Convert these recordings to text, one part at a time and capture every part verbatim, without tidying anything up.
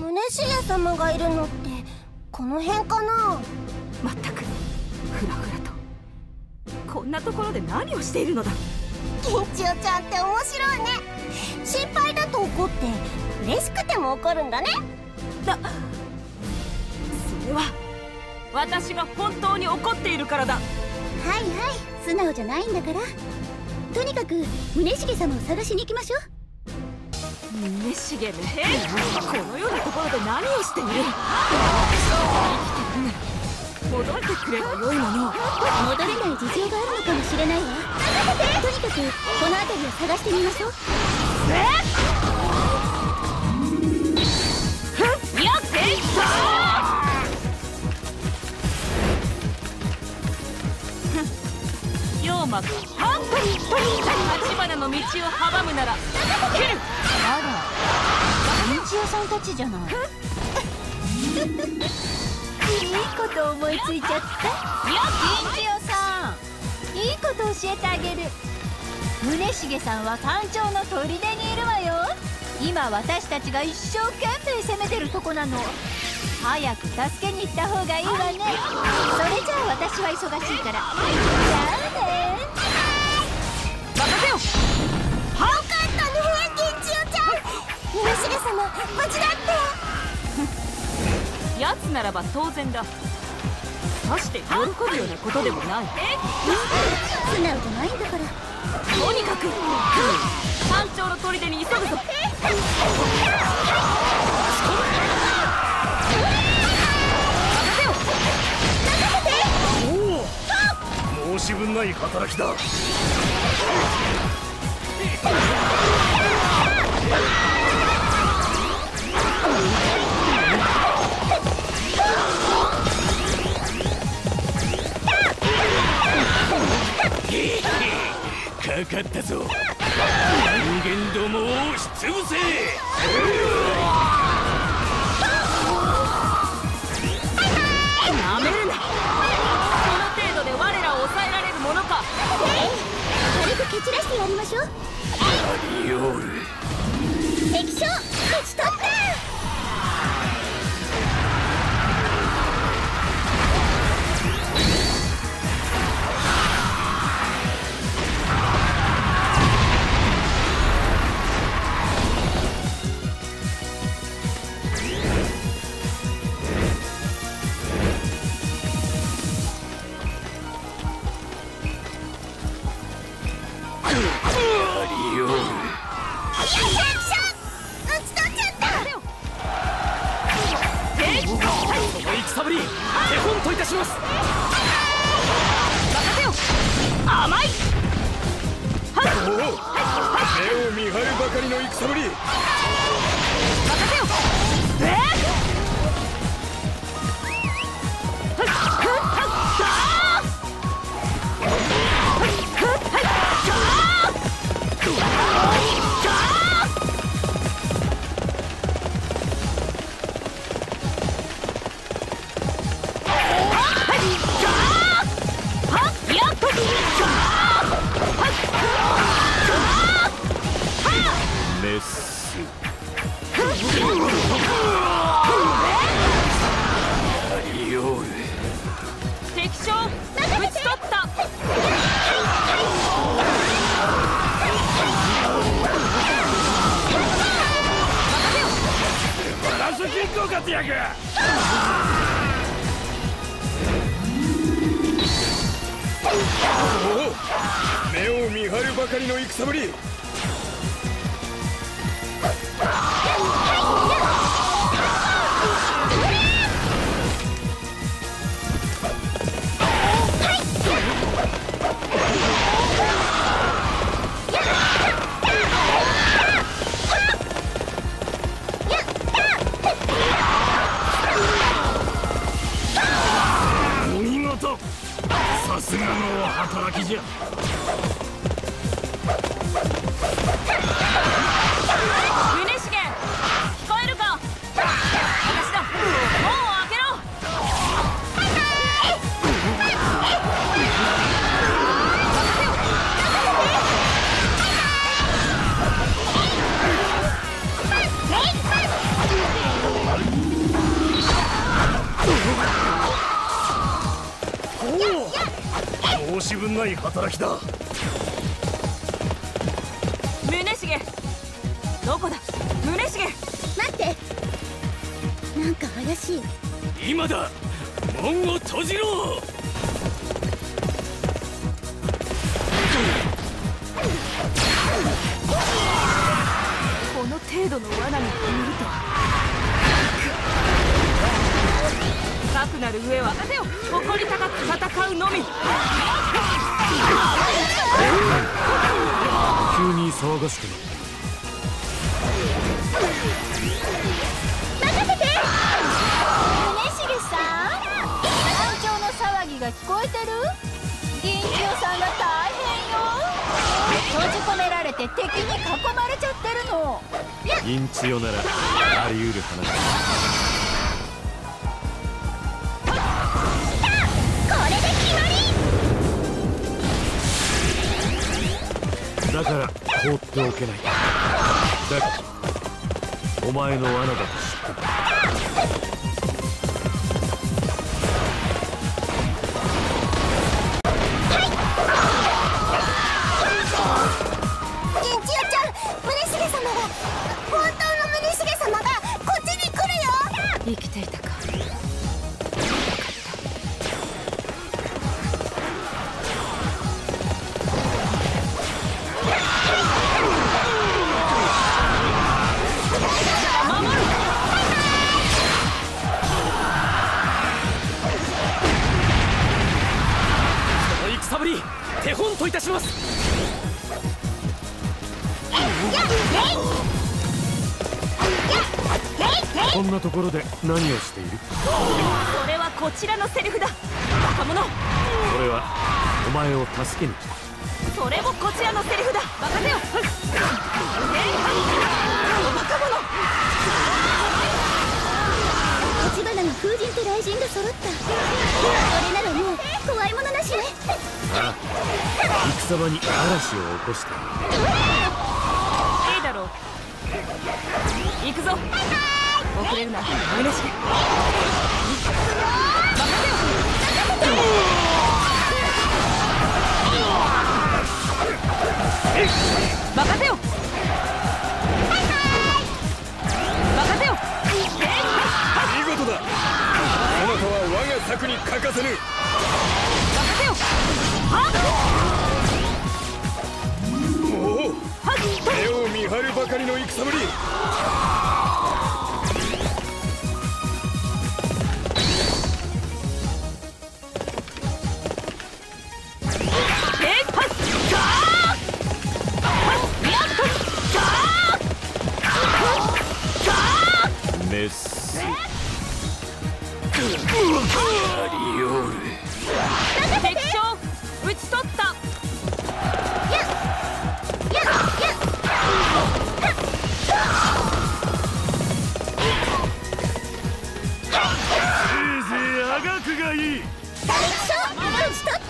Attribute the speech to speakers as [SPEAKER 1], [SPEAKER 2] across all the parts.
[SPEAKER 1] 宗重様がいるのってこの辺かな。
[SPEAKER 2] まったくフラフラとこんなところで何をしているのだ。
[SPEAKER 1] 銀千代ちゃんって面白いね。心配だと怒って嬉しくても怒るんだね。
[SPEAKER 2] だそれは私が本当に怒っているからだ。
[SPEAKER 3] はいはい、素直じゃないんだから。とにかく宗重様を探しに行きましょう。
[SPEAKER 2] 宗重ね、このようなところで何をしている。生きてるなら戻ってくればよいものを。
[SPEAKER 3] 戻れない事情があるのかもしれないわ。とにかくこの辺りを探してみましょう。
[SPEAKER 2] えっやっていった龍馬がハントに立花の道を阻むなら切る。
[SPEAKER 3] あら、銀千代さんたちじゃない。いいこと思いついちゃった。よっ銀千代さん、いいこと教えてあげる。宗重さんは山頂の砦にいるわよ。今私たちが一生懸命攻めてるとこなの。早く助けに行った方がいいわね。それじゃあ私は忙しいから。じゃあね。
[SPEAKER 2] 任せよ。
[SPEAKER 1] よかったね銀千代ちゃん。宗重様無事だって。
[SPEAKER 2] 奴ならば当然だ。さして喜ぶようなことでもない。
[SPEAKER 3] 素直じゃないんだから。
[SPEAKER 2] とにかく山頂の砦に急ぐぞ。
[SPEAKER 4] おお、申し分ない働きだ。かかったぞ。人間どもを押しつぶせ。
[SPEAKER 2] なめるな。その程度で我らを抑えられるものか。
[SPEAKER 3] 軽く蹴散らしてやりましょう。
[SPEAKER 4] アリオール
[SPEAKER 3] 敵将勝ち取った。
[SPEAKER 4] 目を見張るばかりの戦ぶり。お見事。さすがの働きじゃ。
[SPEAKER 2] 宗重、聞こえるか。私だ、門を開けろ。
[SPEAKER 4] ち分ない働きだ。
[SPEAKER 2] 宗重、どこだ宗重。
[SPEAKER 1] 待って、なんか怪しい。
[SPEAKER 4] 今だ、門を閉じろ。
[SPEAKER 2] この程度の罠にはめるとは。かくなる上は誇り高く戦うのみ。
[SPEAKER 4] 急に騒がしくなった。
[SPEAKER 3] 宗重さん、団長の騒ぎが聞こえてる？銀次郎さんが大変よ。閉じ込められて敵に囲まれちゃってるの。
[SPEAKER 4] インチヨならあり得る話。
[SPEAKER 1] これで決まり。
[SPEAKER 4] だから放っておけない。だがお前の罠だと知ってた。
[SPEAKER 2] 生きていたか。
[SPEAKER 4] 戦ぶり手本といたします。こんなところで何をしている？
[SPEAKER 2] それはこちらのセリフだ、若者。
[SPEAKER 4] それはお前を助けに来た。
[SPEAKER 2] それもこちらのセリフだ、バカめよ。バカ者。
[SPEAKER 1] 立花の風神と雷神が揃った。それならもう怖いものなしね。
[SPEAKER 4] ああ、戦場に嵐を起こした。
[SPEAKER 2] いいだろう、行くぞ。遅れるな、宗重。任せよ。任せよ。任せよ。
[SPEAKER 4] 見事だ。あなたは我が策に欠かせぬ。
[SPEAKER 2] 任せよ。はっ。
[SPEAKER 4] おお、目を見張るばかりの戦ぶり。メス
[SPEAKER 2] 敵将討ち取った。
[SPEAKER 4] せいぜいあがくがいい。
[SPEAKER 1] 敵将討ち取った。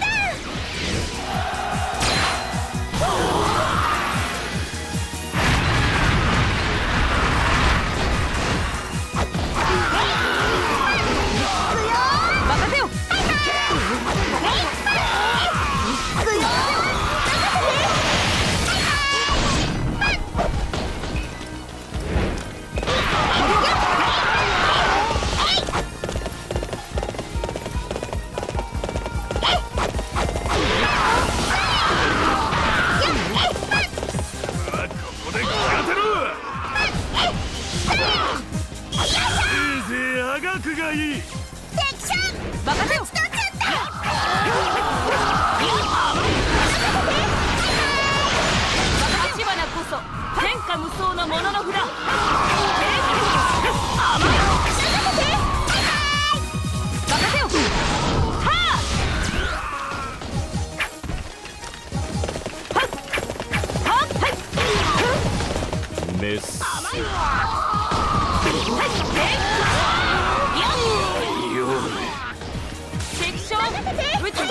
[SPEAKER 2] 天下無双のものの札。任せよ。はっ
[SPEAKER 4] メス
[SPEAKER 2] 敵将討ち取った。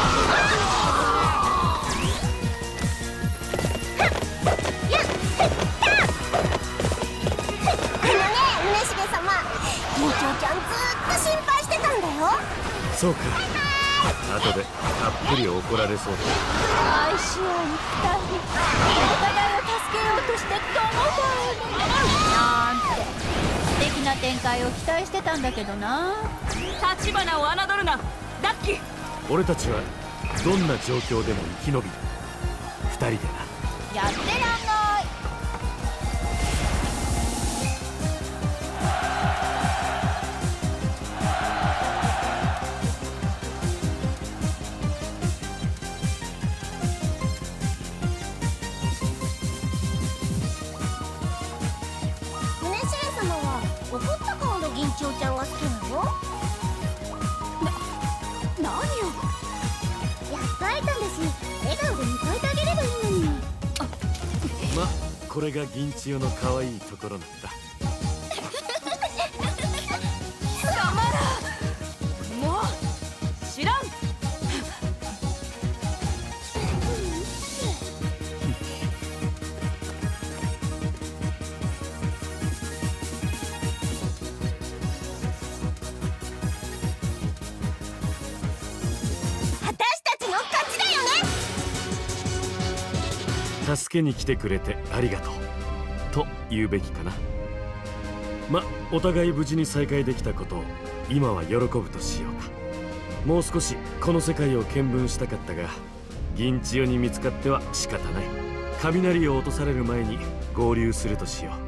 [SPEAKER 1] やっ
[SPEAKER 4] そうか。後でたっぷり怒られそうだ。
[SPEAKER 3] 愛し合う二人、お互いを助けようとして共倒れなんて素敵な展開を期待してたんだけどな。
[SPEAKER 2] 立花を侮るなダッキー。
[SPEAKER 4] 俺たちはどんな状況でも生き延びる。二人でな。
[SPEAKER 3] やってらんない。
[SPEAKER 1] 船重様は怒った顔の銀千代ちゃんが好きなの？
[SPEAKER 3] 何よ、
[SPEAKER 1] やっと会えたんだし、笑顔で迎えてあげればいいのに。
[SPEAKER 4] ま、これが銀千代の可愛いところなんだ。
[SPEAKER 2] たまらん。もう知らん。
[SPEAKER 1] 私たちの勝ちだよね。
[SPEAKER 4] 助けに来てくれてありがとうと言うべきかな。ま、お互い無事に再会できたことを今は喜ぶとしようか。もう少しこの世界を見聞したかったが、銀千代に見つかっては仕方ない。雷を落とされる前に合流するとしよう。